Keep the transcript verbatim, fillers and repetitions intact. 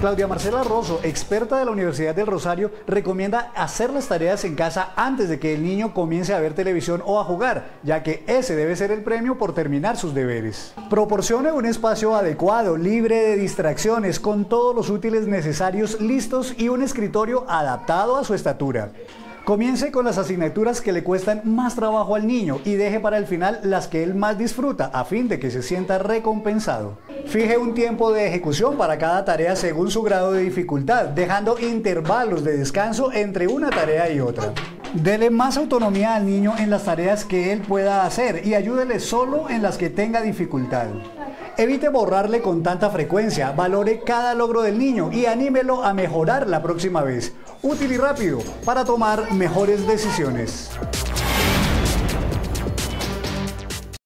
Claudia Marcela Rosso, experta de la Universidad del Rosario, recomienda hacer las tareas en casa antes de que el niño comience a ver televisión o a jugar, ya que ese debe ser el premio por terminar sus deberes. Proporcione un espacio adecuado, libre de distracciones, con todos los útiles necesarios listos y un escritorio adaptado a su estatura. Comience con las asignaturas que le cuestan más trabajo al niño y deje para el final las que él más disfruta, a fin de que se sienta recompensado. Fije un tiempo de ejecución para cada tarea según su grado de dificultad, dejando intervalos de descanso entre una tarea y otra. Dele más autonomía al niño en las tareas que él pueda hacer y ayúdele solo en las que tenga dificultad. Evite borrarle con tanta frecuencia, valore cada logro del niño y anímelo a mejorar la próxima vez. Útil y rápido para tomar mejores decisiones.